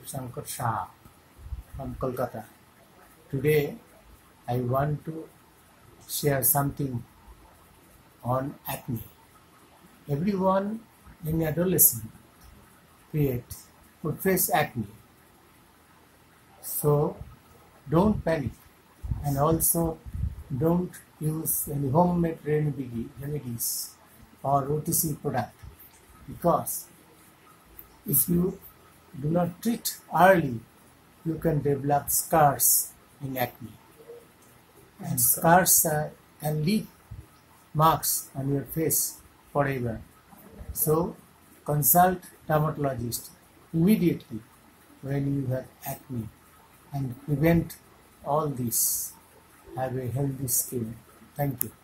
Sankar Saha from Kolkata. Today I want to share something on acne. Everyone in adolescent period would face acne. So don't panic, and also don't use any homemade remedies or OTC product, because if you do not treat early, you can develop scars in acne, and scars can leave marks on your face forever. So consult dermatologist immediately when you have acne and prevent all this. Have a healthy skin. Thank you.